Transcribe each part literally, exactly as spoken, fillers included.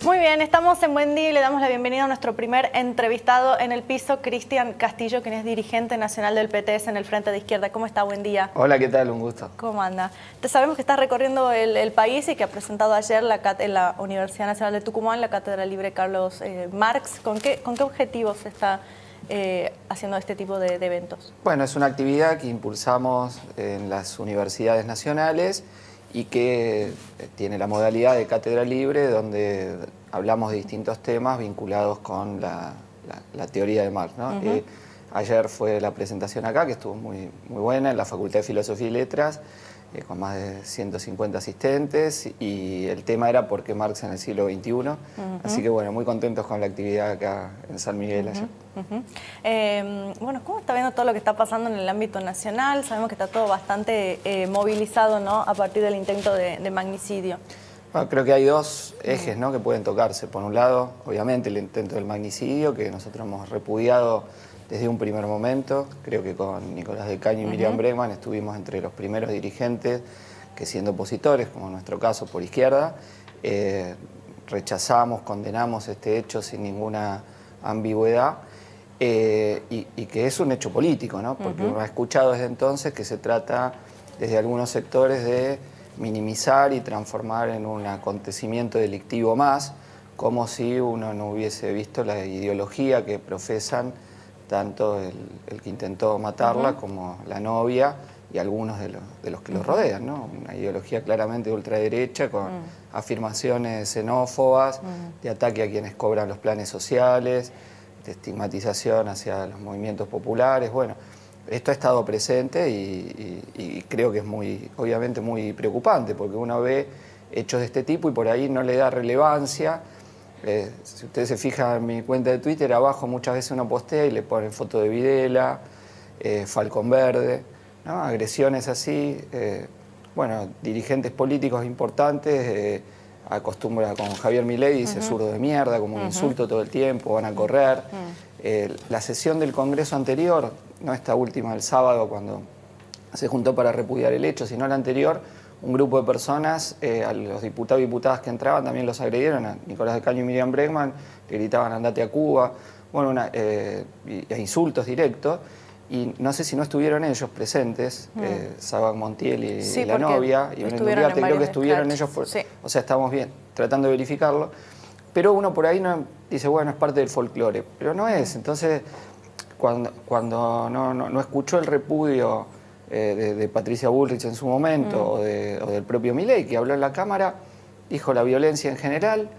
Muy bien, estamos en Buen Día y le damos la bienvenida a nuestro primer entrevistado en el piso, Cristian Castillo, quien es dirigente nacional del P T S en el Frente de Izquierda. ¿Cómo está? Buen día. Hola, ¿qué tal? Un gusto. ¿Cómo anda? Te sabemos que estás recorriendo el, el país y que ha presentado ayer la, en la Universidad Nacional de Tucumán la Cátedra Libre Carlos eh, Marx. ¿Con qué, ¿Con qué objetivos está eh, haciendo este tipo de, de eventos? Bueno, es una actividad que impulsamos en las universidades nacionales y que tiene la modalidad de cátedra libre, donde hablamos de distintos temas vinculados con la, la, la teoría de Marx, ¿no? Uh-huh. eh, ayer fue la presentación acá, que estuvo muy, muy buena, en la Facultad de Filosofía y Letras, eh, con más de ciento cincuenta asistentes, y el tema era ¿por qué Marx en el siglo veintiuno? Uh-huh. Así que bueno, muy contentos con la actividad acá en San Miguel. Uh-huh. Allá. Uh-huh. eh, bueno, ¿cómo está viendo todo lo que está pasando en el ámbito nacional? Sabemos que está todo bastante eh, movilizado, ¿no?, a partir del intento de, de magnicidio. Bueno, creo que hay dos ejes, ¿no?, que pueden tocarse. Por un lado, obviamente, el intento del magnicidio, que nosotros hemos repudiado desde un primer momento. Creo que con Nicolás del Caño y uh-huh. Miriam Bregman estuvimos entre los primeros dirigentes que, siendo opositores, como en nuestro caso por izquierda, eh, rechazamos, condenamos este hecho sin ninguna ambigüedad, eh, y, y que es un hecho político, ¿no? Porque uh-huh. uno ha escuchado desde entonces que se trata, desde algunos sectores, de minimizar y transformar en un acontecimiento delictivo más, como si uno no hubiese visto la ideología que profesan tanto el, el que intentó matarla uh-huh. como la novia y algunos de los, de los que uh-huh. los rodean, ¿no? Una ideología claramente de ultraderecha con uh-huh. afirmaciones xenófobas, uh-huh. de ataque a quienes cobran los planes sociales, de estigmatización hacia los movimientos populares. Bueno, esto ha estado presente y, y, y creo que es muy, obviamente muy preocupante, porque uno ve hechos de este tipo y por ahí no le da relevancia. Eh, si ustedes se fijan en mi cuenta de Twitter, abajo muchas veces uno postea y le ponen foto de Videla, eh, Falcón Verde, ¿no? Agresiones así. Eh, bueno, dirigentes políticos importantes eh, acostumbran con Javier Milei, dice uh-huh. zurdo de mierda, como un uh-huh. insulto todo el tiempo, van a correr. Uh-huh. eh, la sesión del Congreso anterior, no esta última del sábado cuando se juntó para repudiar el hecho, sino la anterior, un grupo de personas, eh, a los diputados y diputadas que entraban también los agredieron, a Nicolás del Caño y Miriam Bregman, que gritaban andate a Cuba, bueno, una, eh, y, e insultos directos, y no sé si no estuvieron ellos presentes, mm. eh, Sabac Montiel y, sí, y la novia, y Benedicto, creo que estuvieron claro. ellos, por, sí. o sea, estamos bien, tratando de verificarlo, pero uno por ahí no dice, bueno, es parte del folclore, pero no es, entonces, cuando, cuando no, no, no escuchó el repudio Eh, de, de Patricia Bullrich en su momento, mm. o, de, o del propio Milei, que habló en la Cámara, dijo la violencia en general,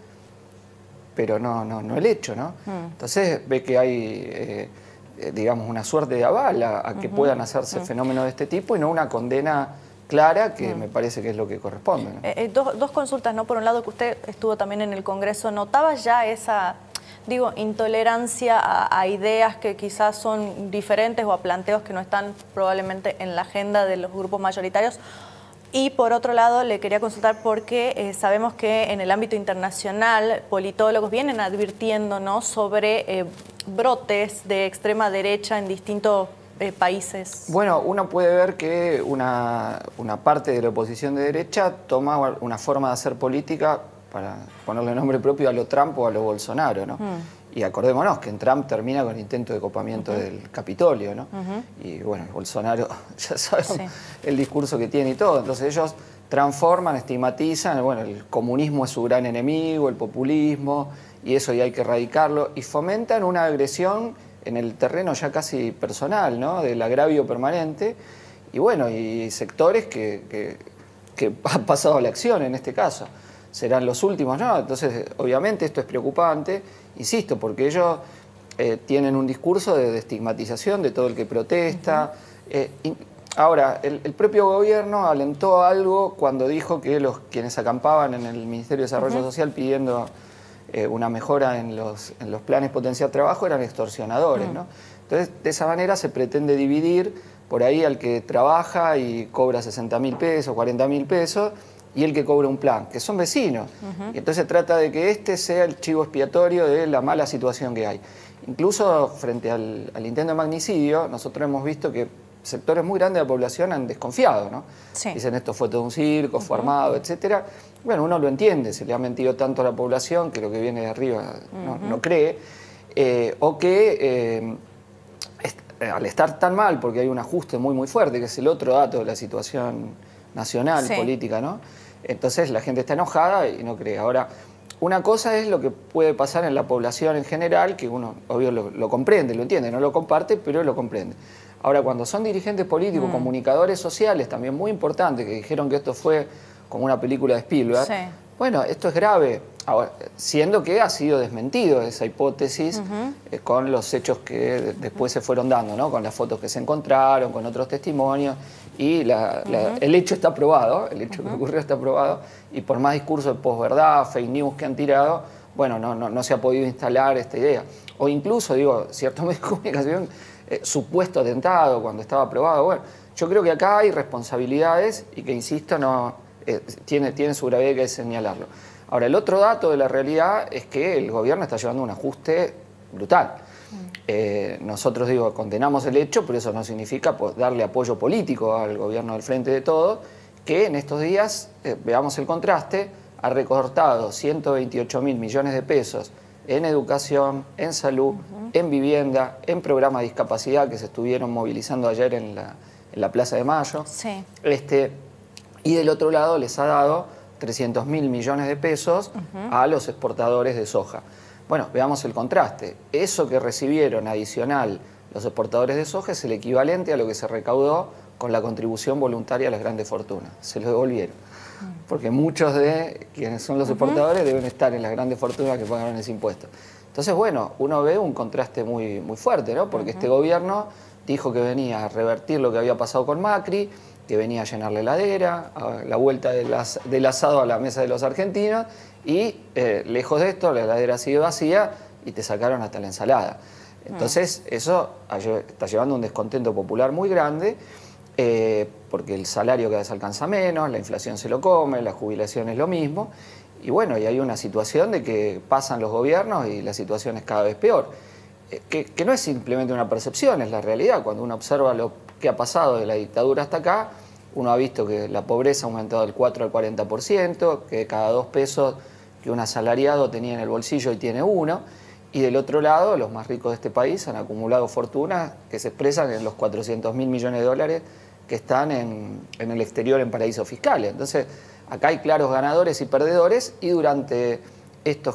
pero no, no, no el hecho, ¿no? Mm. Entonces ve que hay, eh, eh, digamos, una suerte de aval a, a que uh-huh. puedan hacerse uh-huh. fenómenos de este tipo y no una condena clara, que mm. me parece que es lo que corresponde, ¿no? Eh, eh, dos, dos consultas, ¿no? Por un lado, que usted estuvo también en el Congreso, ¿notaba ya esa, digo, intolerancia a, a ideas que quizás son diferentes o a planteos que no están probablemente en la agenda de los grupos mayoritarios? Y por otro lado, le quería consultar porque eh, sabemos que en el ámbito internacional politólogos vienen advirtiendo, ¿no?, sobre eh, brotes de extrema derecha en distintos eh, países. Bueno, uno puede ver que una, una parte de la oposición de derecha toma una forma de hacer política, para ponerle nombre propio, a lo Trump o a lo Bolsonaro, ¿no? Mm. Y acordémonos que en Trump termina con el intento de copamiento uh-huh. del Capitolio, ¿no? Uh-huh. Y bueno, Bolsonaro, ya sabemos sí. el discurso que tiene y todo. Entonces ellos transforman, estigmatizan, bueno, el comunismo es su gran enemigo, el populismo, y eso ya hay que erradicarlo, y fomentan una agresión en el terreno ya casi personal, ¿no?, del agravio permanente, y bueno, y sectores que, que, que han pasado a la acción en este caso. Serán los últimos, ¿no? Entonces, obviamente esto es preocupante, insisto, porque ellos eh, tienen un discurso de, de estigmatización de todo el que protesta. Uh-huh. eh, y, ahora, el, el propio gobierno alentó algo cuando dijo que los quienes acampaban en el Ministerio de Desarrollo uh-huh. Social pidiendo eh, una mejora en los, en los planes potenciar trabajo eran extorsionadores, uh-huh. ¿no? Entonces, de esa manera se pretende dividir por ahí al que trabaja y cobra sesenta mil pesos, cuarenta mil pesos, y el que cobra un plan, que son vecinos. Uh-huh. Y entonces trata de que este sea el chivo expiatorio de la mala situación que hay. Incluso frente al, al intento de magnicidio, nosotros hemos visto que sectores muy grandes de la población han desconfiado, ¿no? Sí. Dicen, esto fue todo un circo, uh-huh. fue armado, etcétera. Bueno, uno lo entiende, se le ha mentido tanto a la población que lo que viene de arriba no, uh-huh. no cree, eh, o que eh, est al estar tan mal, porque hay un ajuste muy, muy fuerte, que es el otro dato de la situación nacional, sí. política, ¿no? Entonces la gente está enojada y no cree. Ahora, una cosa es lo que puede pasar en la población en general, que uno, obvio, lo, lo comprende, lo entiende, no lo comparte, pero lo comprende. Ahora, cuando son dirigentes políticos, mm. comunicadores sociales, también muy importantes, que dijeron que esto fue como una película de Spielberg, sí. bueno, esto es grave, ahora, siendo que ha sido desmentido esa hipótesis uh-huh. eh, con los hechos que después se fueron dando, ¿no? Con las fotos que se encontraron, con otros testimonios, y la, uh-huh. la, el hecho está probado, el hecho uh-huh. que ocurrió está probado, y por más discurso de posverdad, fake news que han tirado, bueno, no, no, no se ha podido instalar esta idea. O incluso, digo, ciertos medios de comunicación, eh, supuesto atentado cuando estaba aprobado. Bueno, yo creo que acá hay responsabilidades y que, insisto, no eh, tiene, tiene su gravedad que señalarlo. Ahora, el otro dato de la realidad es que el gobierno está llevando un ajuste brutal. Eh, nosotros, digo, condenamos el hecho, pero eso no significa pues, darle apoyo político al gobierno del Frente de Todos, que en estos días, eh, veamos el contraste, ha recortado ciento veintiocho mil millones de pesos en educación, en salud, uh-huh. en vivienda, en programas de discapacidad que se estuvieron movilizando ayer en la, en la Plaza de Mayo. Sí. Este, y del otro lado les ha dado trescientos mil millones de pesos uh-huh. a los exportadores de soja. Bueno, veamos el contraste. Eso que recibieron adicional los exportadores de soja es el equivalente a lo que se recaudó con la contribución voluntaria a las grandes fortunas. Se lo devolvieron. Porque muchos de quienes son los uh-huh. exportadores deben estar en las grandes fortunas que pagaron ese impuesto. Entonces, bueno, uno ve un contraste muy, muy fuerte, ¿no? Porque uh-huh. este gobierno dijo que venía a revertir lo que había pasado con Macri, que venía a llenar la heladera, a la vuelta del, as del asado a la mesa de los argentinos, y eh, lejos de esto, la heladera sigue vacía y te sacaron hasta la ensalada. Entonces, uh-huh. eso está llevando un descontento popular muy grande, eh, porque el salario cada vez alcanza menos, la inflación se lo come, la jubilación es lo mismo, y bueno, y hay una situación de que pasan los gobiernos y la situación es cada vez peor. Eh, que, que no es simplemente una percepción, es la realidad. Cuando uno observa lo que ha pasado de la dictadura hasta acá, uno ha visto que la pobreza ha aumentado del cuatro al cuarenta por ciento, que cada dos pesos que un asalariado tenía en el bolsillo y tiene uno, y del otro lado, los más ricos de este país han acumulado fortunas que se expresan en los cuatrocientos mil millones de dólares que están en, en el exterior en paraísos fiscales. Entonces, acá hay claros ganadores y perdedores, y durante estos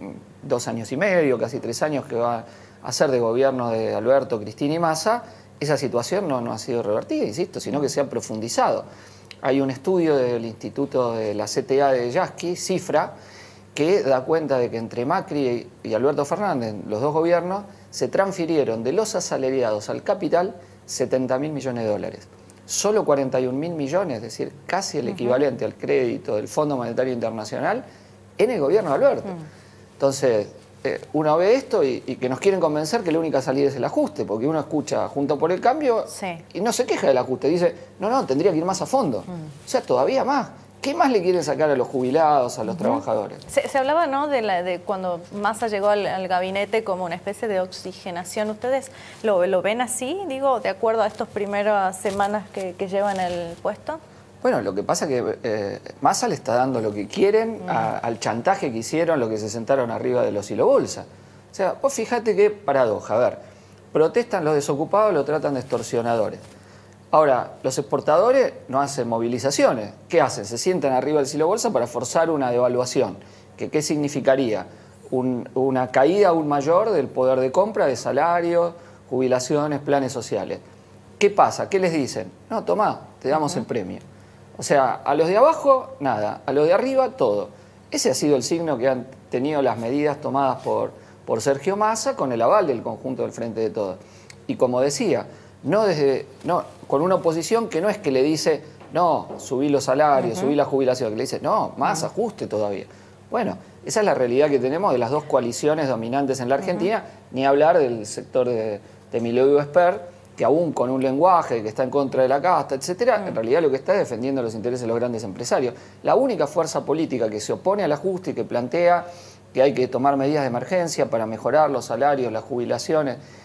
dos años y medio, casi tres años que va a ser de gobierno de Alberto, Cristina y Massa, esa situación no, no ha sido revertida, insisto, sino que se ha profundizado. Hay un estudio del Instituto de la C T A de Yasky, Cifra, que da cuenta de que entre Macri y Alberto Fernández, los dos gobiernos, se transfirieron de los asalariados al capital setenta mil millones de dólares. Solo cuarenta y un mil millones, es decir, casi el equivalente uh-huh. al crédito del Fondo Monetario Internacional, en el gobierno de Alberto. Uh-huh. Entonces, eh, uno ve esto y, y que nos quieren convencer que la única salida es el ajuste, porque uno escucha Juntos por el Cambio sí. y no se queja del ajuste, dice, no, no, tendría que ir más a fondo. Uh-huh. O sea, todavía más. ¿Qué más le quieren sacar a los jubilados, a los uh-huh. trabajadores? Se, se hablaba, ¿no?, de, la, de cuando Massa llegó al, al gabinete como una especie de oxigenación. ¿Ustedes lo, lo ven así, digo, de acuerdo a estas primeras semanas que, que llevan el puesto? Bueno, lo que pasa es que eh, Massa le está dando lo que quieren uh-huh. a, al chantaje que hicieron los que se sentaron arriba de los hilo bolsa. O sea, vos fíjate qué paradoja. A ver, protestan los desocupados, lo tratan de extorsionadores. Ahora, los exportadores no hacen movilizaciones. ¿Qué hacen? Se sientan arriba del silo bolsa para forzar una devaluación. ¿Qué, qué significaría? Un, una caída aún mayor del poder de compra, de salarios, jubilaciones, planes sociales. ¿Qué pasa? ¿Qué les dicen? No, tomá, te damos uh-huh. el premio. O sea, a los de abajo, nada. A los de arriba, todo. Ese ha sido el signo que han tenido las medidas tomadas por, por Sergio Massa con el aval del conjunto del Frente de Todos. Y como decía, no desde no con una oposición que no es que le dice, no, subí los salarios, uh-huh. subí la jubilación, que le dice, no, más uh-huh. ajuste todavía. Bueno, esa es la realidad que tenemos de las dos coaliciones dominantes en la Argentina, uh-huh. ni hablar del sector de, de Milei y Esper, que aún con un lenguaje que está en contra de la casta, etcétera, uh-huh. en realidad lo que está es defendiendo los intereses de los grandes empresarios. La única fuerza política que se opone al ajuste y que plantea que hay que tomar medidas de emergencia para mejorar los salarios, las jubilaciones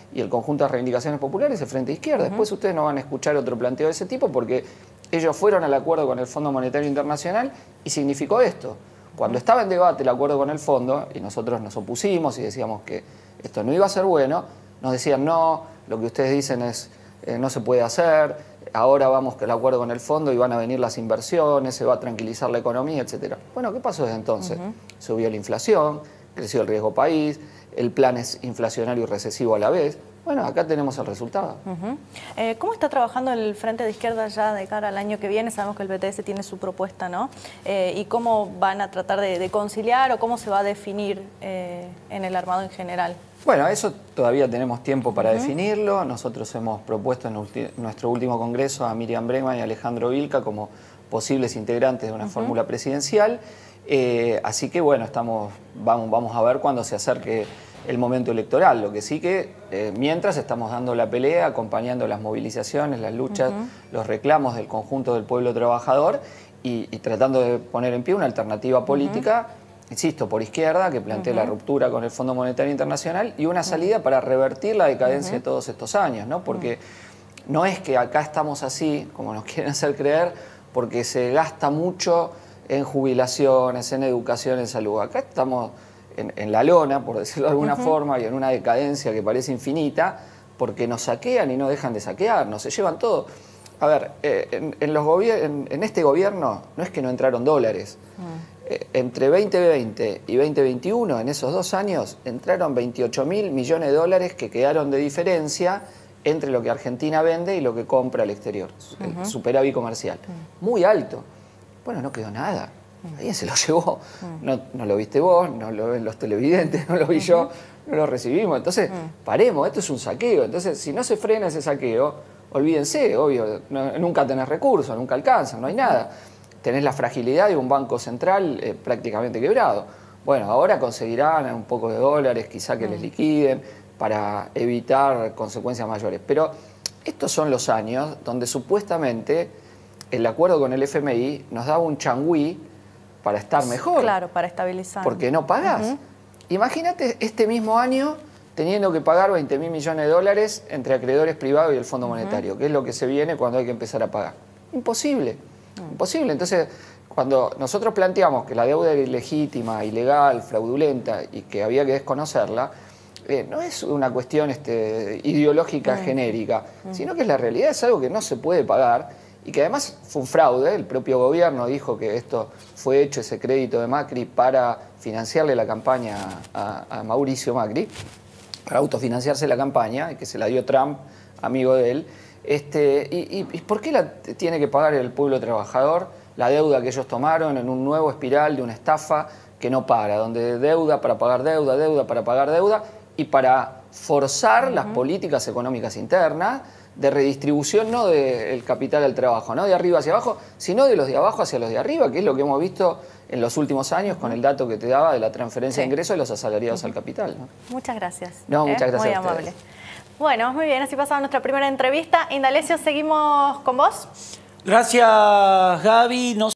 y el conjunto de reivindicaciones populares, el Frente Izquierda. Uh-huh. Después ustedes no van a escuchar otro planteo de ese tipo porque ellos fueron al acuerdo con el Fondo Monetario Internacional y significó esto. Cuando estaba en debate el acuerdo con el fondo, y nosotros nos opusimos y decíamos que esto no iba a ser bueno, nos decían no, lo que ustedes dicen es eh, no se puede hacer, ahora vamos con el acuerdo con el fondo y van a venir las inversiones, se va a tranquilizar la economía, etcétera. Bueno, ¿qué pasó desde entonces? Uh-huh. Subió la inflación, creció el riesgo país, el plan es inflacionario y recesivo a la vez. Bueno, acá tenemos el resultado. Uh-huh. eh, ¿Cómo está trabajando el Frente de Izquierda ya de cara al año que viene? Sabemos que el P T S tiene su propuesta, ¿no? Eh, ¿Y cómo van a tratar de, de conciliar o cómo se va a definir eh, en el armado en general? Bueno, eso todavía tenemos tiempo para uh-huh. definirlo. Nosotros hemos propuesto en ulti- nuestro último congreso a Miriam Bregman y a Alejandro Vilca como posibles integrantes de una uh-huh. fórmula presidencial. Eh, así que, bueno, estamos, vamos, vamos a ver cuándo se acerque el momento electoral. Lo que sí que eh, mientras estamos dando la pelea, acompañando las movilizaciones, las luchas, uh-huh. los reclamos del conjunto del pueblo trabajador y, y tratando de poner en pie una alternativa política, uh-huh. insisto, por izquierda, que plantee uh-huh. la ruptura con el Fondo Monetario Internacional y una salida uh-huh. para revertir la decadencia uh-huh. de todos estos años, ¿no? Porque uh-huh. no es que acá estamos así, como nos quieren hacer creer, porque se gasta mucho en jubilaciones, en educación, en salud. Acá estamos en, en la lona, por decirlo de alguna uh-huh. forma, y en una decadencia que parece infinita, porque nos saquean y no dejan de saquearnos, se llevan todo. A ver, eh, en, en, los gobier- en, en este gobierno no es que no entraron dólares. Uh-huh. Eh, entre veinte veinte y veinte veintiuno, en esos dos años, entraron veintiocho mil millones de dólares que quedaron de diferencia entre lo que Argentina vende y lo que compra al exterior, uh-huh. el superávit comercial. Uh-huh. Muy alto. Bueno, no quedó nada. Alguien se lo llevó. Uh-huh. No, no lo viste vos, no lo ven los televidentes, no lo vi uh-huh. yo, no lo recibimos. Entonces, uh-huh. paremos, esto es un saqueo. Entonces, si no se frena ese saqueo, olvídense, obvio, no, nunca tenés recursos, nunca alcanzan, no hay nada. Tenés la fragilidad de un banco central eh, prácticamente quebrado. Bueno, ahora conseguirán un poco de dólares, quizá que uh-huh. les liquiden, para evitar consecuencias mayores. Pero estos son los años donde supuestamente el acuerdo con el F M I nos daba un changüí para estar mejor. Claro, para estabilizar. Porque no pagás. Uh-huh. Imagínate este mismo año teniendo que pagar veinte mil millones de dólares entre acreedores privados y el Fondo uh-huh. Monetario, que es lo que se viene cuando hay que empezar a pagar. Imposible, uh-huh. imposible. Entonces, cuando nosotros planteamos que la deuda era ilegítima, ilegal, fraudulenta y que había que desconocerla, eh, no es una cuestión este, ideológica uh-huh. genérica, uh-huh. sino que es la realidad, es algo que no se puede pagar. Y que además fue un fraude, el propio gobierno dijo que esto fue hecho, ese crédito de Macri, para financiarle la campaña a, a Mauricio Macri, para autofinanciarse la campaña, y que se la dio Trump, amigo de él. Este, y, y, ¿Y por qué la tiene que pagar el pueblo trabajador? La deuda que ellos tomaron en un nuevo espiral de una estafa que no para, donde deuda para pagar deuda, deuda para pagar deuda, y para forzar uh-huh. las políticas económicas internas, de redistribución no del capital al trabajo, no de arriba hacia abajo, sino de los de abajo hacia los de arriba, que es lo que hemos visto en los últimos años con el dato que te daba de la transferencia sí. de ingresos de los asalariados uh-huh. al capital, ¿no? Muchas gracias. No, muchas ¿Eh? gracias Muy a ustedes. amable. Bueno, muy bien, así pasaba nuestra primera entrevista. Indalecio, seguimos con vos. Gracias, Gaby. No